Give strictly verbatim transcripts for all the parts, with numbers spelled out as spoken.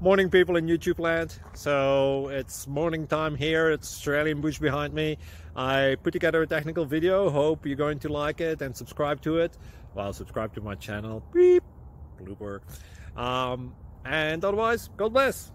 Morning, people in YouTube land. So it's morning time here. It's Australian bush behind me. I put together a technical video. Hope you're going to like it and subscribe to it. Well, subscribe to my channel. Beep. Blooper. Um, and otherwise, God bless.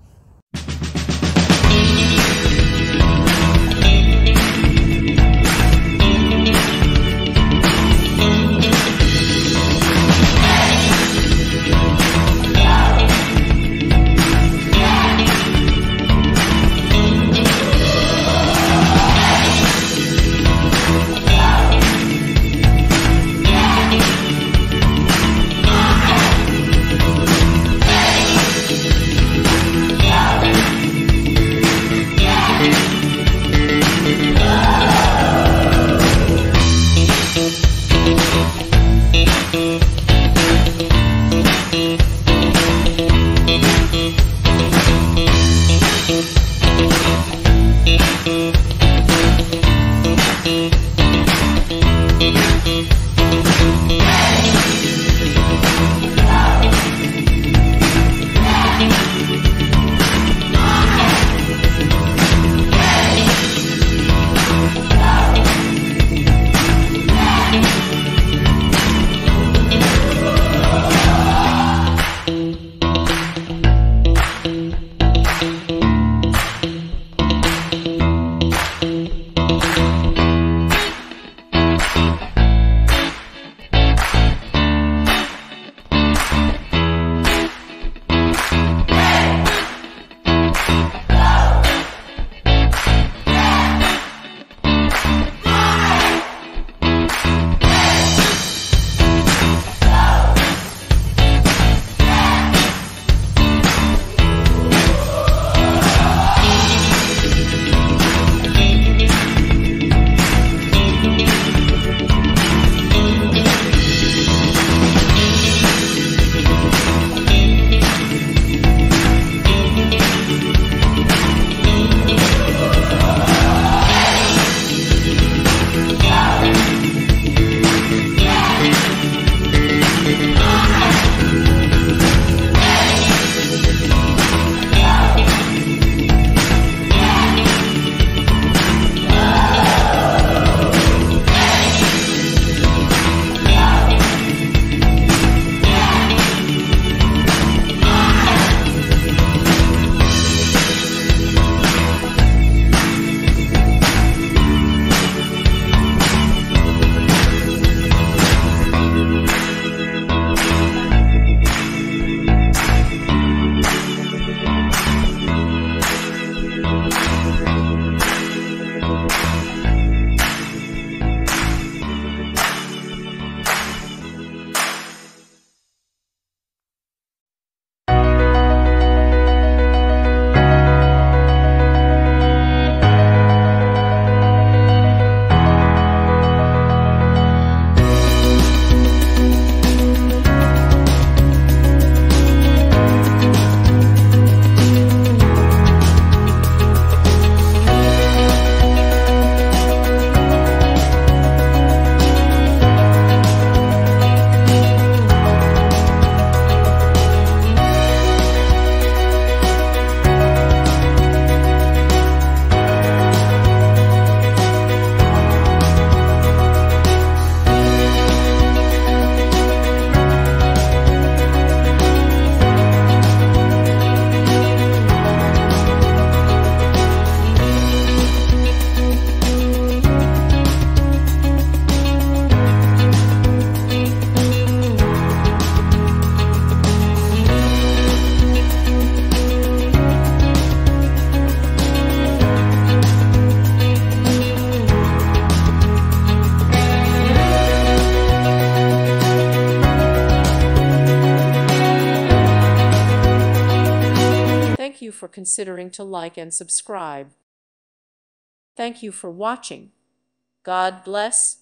Thank you for considering to like and subscribe. Thank you for watching. God bless.